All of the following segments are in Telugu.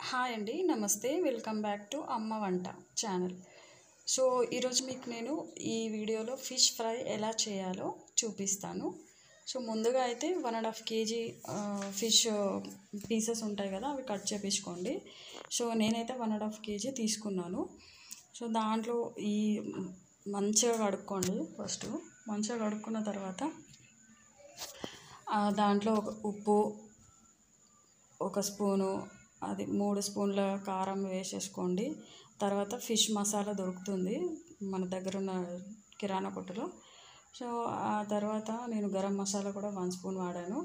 హాయ్ అండి, నమస్తే. వెల్కమ్ బ్యాక్ టు అమ్మ వంట ఛానల్. సో ఈరోజు మీకు నేను ఈ వీడియోలో ఫిష్ ఫ్రై ఎలా చేయాలో చూపిస్తాను. సో ముందుగా అయితే 1.5 kg ఫిష్ పీసెస్ ఉంటాయి కదా, అవి కట్ చేపించుకోండి. సో నేనైతే 1.5 kg తీసుకున్నాను. సో దాంట్లో ఈ మంచిగా కడుక్కోండి. ఫస్ట్ మంచిగా కడుక్కున్న తర్వాత దాంట్లో ఒక ఉప్పు, ఒక స్పూను, అది 3 స్పూన్ల కారం వేసేసుకోండి. తర్వాత ఫిష్ మసాలా దొరుకుతుంది మన దగ్గర ఉన్న కిరాణా కొట్టులో. సో ఆ తర్వాత నేను గరం మసాలా కూడా 1 స్పూన్ వాడాను.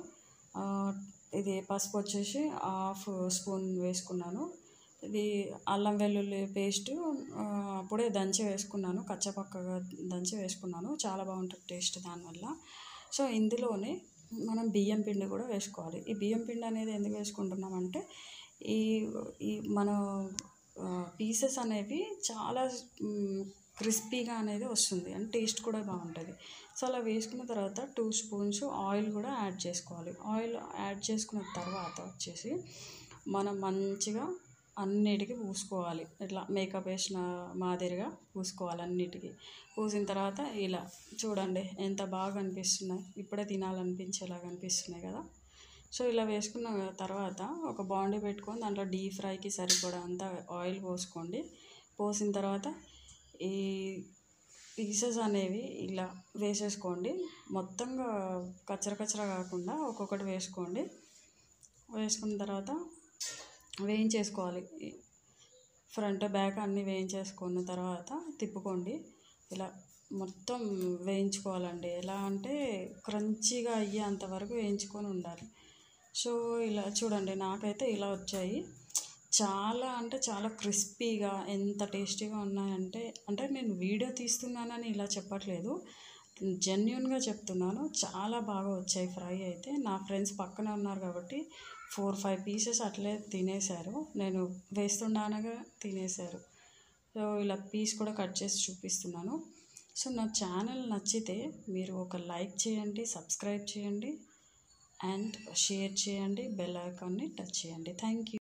ఇది పసుపు వచ్చేసి 1/2 స్పూన్ వేసుకున్నాను. ఇది అల్లం వెల్లుల్లి పేస్ట్ అప్పుడే దంచి వేసుకున్నాను, కచ్చపక్కగా దంచి వేసుకున్నాను. చాలా బాగుంటుంది టేస్ట్ దానివల్ల. సో ఇందులోనే మనం బియ్యం పిండి కూడా వేసుకోవాలి. ఈ బియ్యం పిండి అనేది ఎందుకు వేసుకుంటున్నామంటే ఈ ఈ మన పీసెస్ అనేవి చాలా క్రిస్పీగా అనేది వస్తుంది, అండ్ టేస్ట్ కూడా బాగుంటుంది. సో అలా వేసుకున్న తర్వాత 2 స్పూన్స్ ఆయిల్ కూడా యాడ్ చేసుకోవాలి. ఆయిల్ యాడ్ చేసుకున్న తర్వాత వచ్చేసి మనం మంచిగా అన్నిటికీ పూసుకోవాలి. ఇట్లా మేకప్ వేసిన మాదిరిగా పూసుకోవాలి అన్నిటికీ. పూసిన తర్వాత ఇలా చూడండి ఎంత బాగా అనిపిస్తున్నాయి, ఇప్పుడే తినాలనిపించేలాగా అనిపిస్తున్నాయి కదా. సో ఇలా వేసుకున్న తర్వాత ఒక బాండీ పెట్టుకొని దాంట్లో డీప్ ఫ్రైకి సరిపడా అంతా ఆయిల్ పోసుకోండి. పోసిన తర్వాత ఈ పీసెస్ అనేవి ఇలా వేసేసుకోండి. మొత్తంగా కచ్చర కాకుండా ఒక్కొక్కటి వేసుకోండి. వేసుకున్న తర్వాత వేయించేసుకోవాలి. ఫ్రంట్ బ్యాక్ అన్నీ వేయించేసుకున్న తర్వాత తిప్పుకోండి. ఇలా మొత్తం వేయించుకోవాలండి. ఎలా అంటే క్రంచీగా అయ్యేంతవరకు వేయించుకొని ఉండాలి. సో ఇలా చూడండి, నాకైతే ఇలా వచ్చాయి. చాలా అంటే చాలా క్రిస్పీగా, ఎంత టేస్టీగా ఉన్నాయంటే, అంటే నేను వీడియో తీస్తున్నానని ఇలా చెప్పట్లేదు, జెన్యూన్గా చెప్తున్నాను. చాలా బాగా వచ్చాయి ఫ్రై అయితే. నా ఫ్రెండ్స్ పక్కనే ఉన్నారు కాబట్టి 4-5 పీసెస్ అట్లే తినేశారు, నేను వేస్తుండగా తినేశారు. సో ఇలా పీస్ కూడా కట్ చేసి చూపిస్తున్నాను. సో నా ఛానల్ నచ్చితే మీరు ఒక లైక్ చేయండి, సబ్స్క్రైబ్ చేయండి, అండ్ షేర్ చేయండి, బెల్ ఐకాన్ని టచ్ చేయండి. Thank you.